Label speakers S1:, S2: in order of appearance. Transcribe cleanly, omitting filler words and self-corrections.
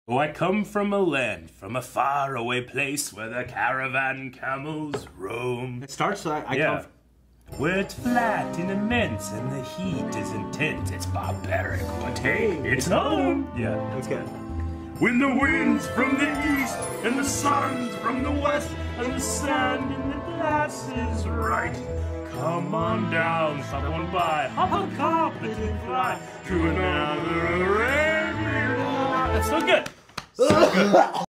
S1: Oh, I come from a land, from a faraway place where the caravan camels roam.
S2: It starts like I come from.
S1: Where it's flat and immense and the heat is intense. It's barbaric, but hey, it's home. Yeah,
S2: That's good.
S1: when the wind's from the east and the sun's from the west and the sand in the glass is right. Come on down, someone by, hop a carpet and fly to another Arabian Nights. That's so good. So good.